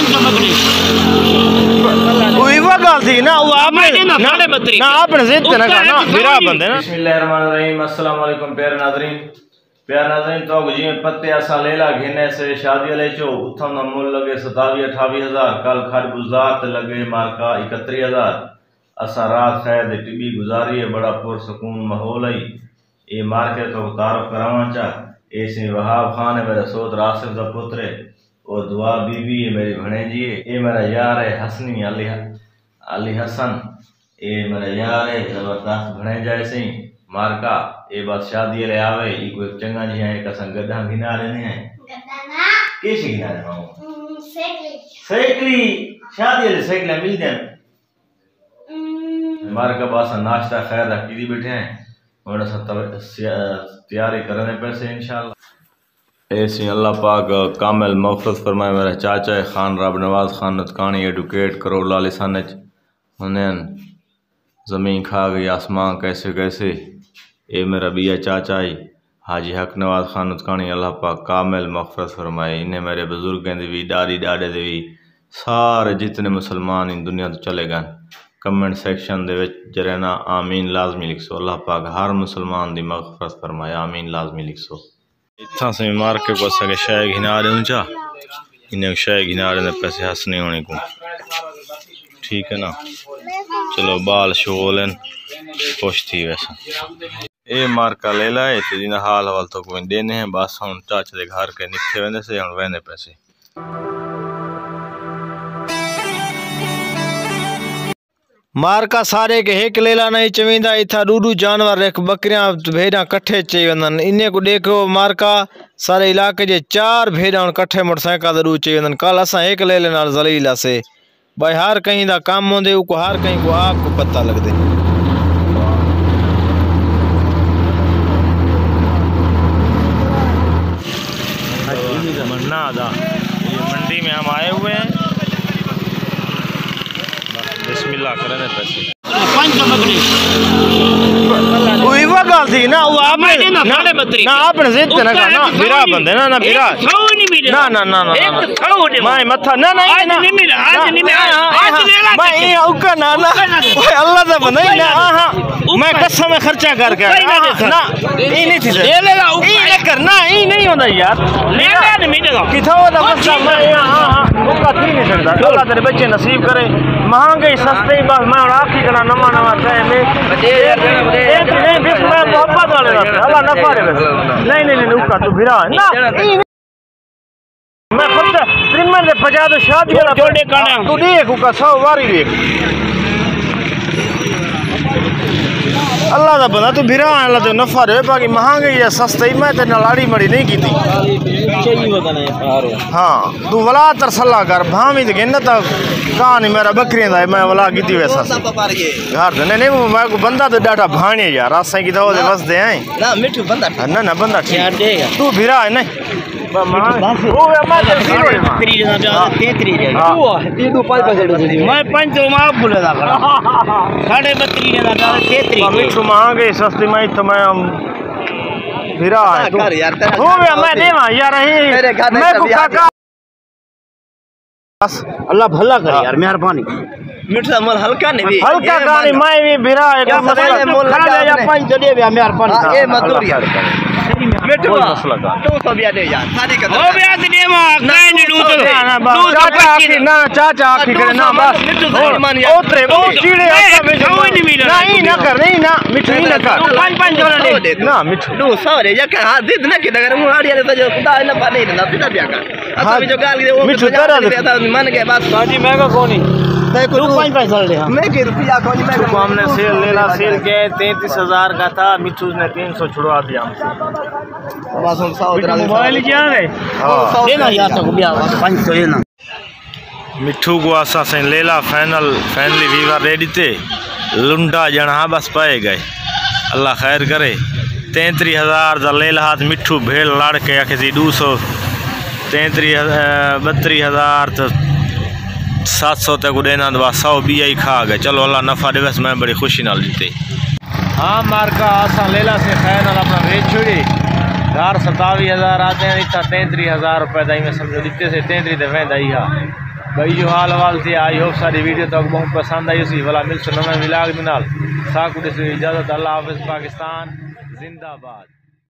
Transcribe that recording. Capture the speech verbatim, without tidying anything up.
कोई वो गल थी ना वो आपने ना ना आपने जिद ना करना बिरा बंदे ना। बिस्मिल्लाहिर्रहमानिर्रहीम। अस्सलाम वालेकुम प्यारे नाज़रीन। प्यारे नाज़रीन तो जी पत्ते असा लेला घेने से शादी ले चो उथम ना मुल लगे सतावी अठावी हजार कल खर गुजार ते लगे मार्का इकहत्तरी हजार असा रात खैर दे टिबी गुजारी है बड़ा पुरसकून माहौल है। ये मार्केट तो तारुफ करावा चा ऐसे वहाब खान है मेरा सोत रासिफ का पुत्र है और दुआ बीबी है मेरी भणेजी है। ये मेरा यार है हसनी अली अली हसन। ये मेरा यार है जबरदस्त भणेजा ऐसे ही मार्का ये बात शादी ले आवे ये कोई चंगा जी है का संगदा गिना लेने हैं गदाना कैसे गिना रहे हो सेकली सेकली शादी ले सेकला मिल जाए मार्का बासा नाश्ता खैर रखी बैठे हैं और सब तैयारी करने पैसे इंशाल्लाह। ऐसे अल्लाह पाक कामिल मग़फ़िरत फरमाए। मेरा चाचा है खान रब नवाज खान नतकानी एडुकेट करोड़ लालिसान उन्हें ज़मीन खा गई आसमान कैसे कैसे। ये मेरा बिया चाचा ही हाजी हक नवाज खान नतकानी अल्लाह पाक कामिल मग़फ़िरत फरमाए। इन्हें मेरे बुजुर्गों दी दादी डाडे दे भी सारे जितने मुसलमान इन दुनिया तो चले गए कमेंट सेक्शन दे विच जरेना आमीन लाजमी लिखसो। अल्लाह पाक हर मुसलमान दी मग़फ़िरत फरमाए आमीन लाजमी लिखसो। इतना से मार के को सके शाय घिना रहे ऊंचा इन्हें शाय घिना रहे पैसे हंसने होने को ठीक है ना। चलो बाल शोलन खुश थी वैसा ये मार्का ले लाए तो जिन्हें हाल हवाल तो कोई देने हैं बस हम चाचा दे घर के निखे वेंदे से हम वेंदे पैसे। मार्का सारे के हेक लेला नहीं चवींदा इथा डूडू जानवर रेख बकरियां भेड़ा कट्ठे चई वंदन। इन्हें को देखो मार्का सारे इलाके जे चार भेड़ा कट्ठे मोटरसाइकिल दरू चई वंदन। कल असा एक लेले नाल जलीला से भाई हर कहीं दा काम होंदे उको हर कहीं को आपको पता लग दे। मन्ना दा ये मंडी में हम आए हुए हैं बिस्मिल्लाह करने पैसे कोई वो गल थी ना वो आपने ना ना आपने जिद ना करना बिरा बंदे ना ना बिरा ना ना ना ना मैं मथा ना ना आज नहीं मिला आज नहीं मिला आज लेला मैं ये उका ना ना ओए अल्लाह दा बंदा ही ना हां मैं कसम में खर्चा कर के ना ये नहीं थी ये ले ला ये करना ये नहीं होता यार लेला नहीं मिलेगा किथा होता बस मैं हां हां उका थी नहीं सकता। अल्लाह तेरे बच्चे नसीब करे महंगे सस्ते बस मैं आखी करा नमा नमा चाहे में नहीं बिस मैं मोहब्बत वाले अल्लाह नफा दे नहीं नहीं नहीं उका तू भिरा ना मैं खुद दिन में बजा दो शादी वाला जोड़े गाना तू देख उका सौ वारी देख अल्लाह दा बंदा तू भिरा अल्लाह तो नफा दे बाकी महंगी है सस्ते मैं ते नलाड़ी मड़ी नहीं कीती हाँ तू वला तरसला कर भावी ते गिन त कहानी मेरा बकरियां दा मैं वला कीती वैसा घर दे नहीं नहीं मैं को बंदा तो डाटा भाणे यार असा की तो वसदे हैं ना मिठू बंदा ना ना बंदा ठीक तू भिरा है नहीं ओ मैं तेरी ना तेतरी रे तू ये तू पाल पास मैं पंच तो मां बोले दा साढ़े बत्तीस ने दा तेतरी मिठू मांगे सस्ती मैं तो मैं भिरा है यार हो गया मैं देवा यार मैं को काका बस अल्लाह भला करे यार मेहरबानी मिठा मोल हल्का नहीं हल्का गाड़ी मैं भी भिरा है मसला मोल लगा या पंच दे दिया मेहरबानी ए मजदूर यार मिठू मसला का दो सौ बिया दे यार शादी कर ओ बिया दे मा काई नहीं लूट दो चाचा आखी ना चाचा आखी करे ना बस ओतरे ओ चीड़े नहीं मिले नहीं ना कर नहीं ना मिठू नहीं ना कर पांच पांच डॉलर दे ना मिठू दो सौ रे या हां जिद ना कि अगर मुहाड़ी दे तो खुदा ना पानी ना सीधा बिया कर अच्छा जो गाल दे वो मिठू तेरा मन के बात बाजी महंगा कोनी तू पांच पांच साल ले मैं के रुपया कोनी मैं को हमने सेल लेला सेल के तैंतीस हजार का था मिठू ने तीन सौ छुड़वा दिया हमसे बस हम सौ दरा मोबाइल क्या है हां देना यार तो बिया पांच सौ लेना मिठू को आसा से लेला फाइनल फैमिली वीवर रेडी थे लुंडा जना बस पाए गए अल्लाह खैर करे तैंतीस हजार दा ले हाथ मिठू भेड़ लड़ के आखे सी दो सौ तैंतीस बत्तीस हजार तो सात सौ तक उड़ेना दवा सौ बी आई खा गए। चलो अल्लाह नफा दे बस मैं बड़ी खुशी नाल जीते हाँ मार्का आसा लेला से खैर नाल अपना बेच छोड़ी घर सतावी हजार आते हैं इतना तैंतीस हजार रुपये दाई में समझो दिते से तैंतीस दफे दाई हा भाई जो हाल वाल थे आई होप सारी वीडियो तक बहुत पसंद आई उसी वाला मिल सुनना मिलाग मिनाल साकुड़ से इजाज़त। अल्लाह हाफ़िज़। पाकिस्तान जिंदाबाद।